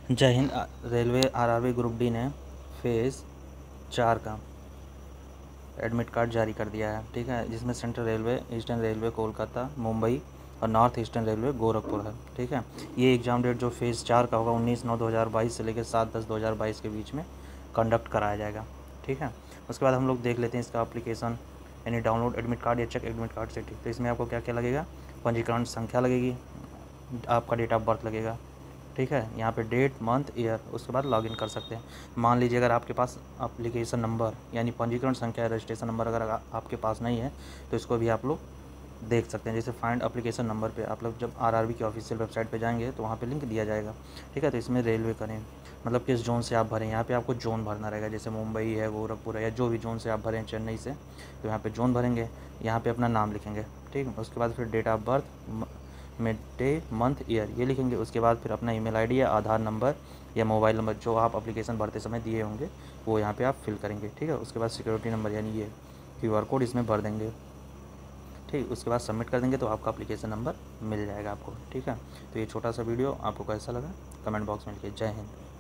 जय हिंद। Railway RRB group D ने फेज़ 4 का एडमिट कार्ड जारी कर दिया है, ठीक है, जिसमें central railway, eastern railway Kolkata, Mumbai और नॉर्थ ईस्टर्न रेलवे गोरखपुर है, ठीक है। ये एग्ज़ाम डेट जो फेज़ 4 का होगा 19/9/2022 से लेकर 7/10/2022 के बीच में कंडक्ट कराया जाएगा, ठीक है। उसके बाद हम लोग देख लेते हैं इसका एप्लीकेशन, यानी डाउनलोड एडमिट कार्ड या चेक एडमिट कार्ड से, ठीक। तो इसमें आपको क्या क्या लगेगा, पंजीकरण संख्या लगेगी, आपका डेट ऑफ बर्थ लगेगा, ठीक है। यहाँ पे डेट, मंथ, ईयर, उसके बाद लॉगिन कर सकते हैं। मान लीजिए अगर आपके पास एप्लीकेशन नंबर यानी पंजीकरण संख्या या रजिस्ट्रेशन नंबर अगर आपके पास नहीं है तो इसको भी आप लोग देख सकते हैं। जैसे फाइंड एप्लीकेशन नंबर पे आप लोग जब आरआरबी की ऑफिशियल वेबसाइट पे जाएंगे तो वहाँ पे लिंक दिया जाएगा, ठीक है। तो इसमें रेलवे करें, मतलब किस जोन से आप भरें, यहाँ पे आपको जोन भरना रहेगा, जैसे मुंबई है, गोरखपुर है, या जो भी जोन से आप भरें, चेन्नई से, तो यहाँ पे जोन भरेंगे, यहाँ पे अपना नाम लिखेंगे, ठीक। उसके बाद फिर डेट ऑफ बर्थ में डे, मंथ, ईयर ये लिखेंगे। उसके बाद फिर अपना ईमेल आईडी या आधार नंबर या मोबाइल नंबर जो आप एप्लीकेशन भरते समय दिए होंगे वो यहाँ पे आप फिल करेंगे, ठीक है। उसके बाद सिक्योरिटी नंबर यानी ये क्यूआर कोड इसमें भर देंगे, ठीक। उसके बाद सबमिट कर देंगे तो आपका एप्लीकेशन नंबर मिल जाएगा आपको, ठीक है। तो ये छोटा सा वीडियो आपको कैसा लगा कमेंट बॉक्स में लिखिए। जय हिंद।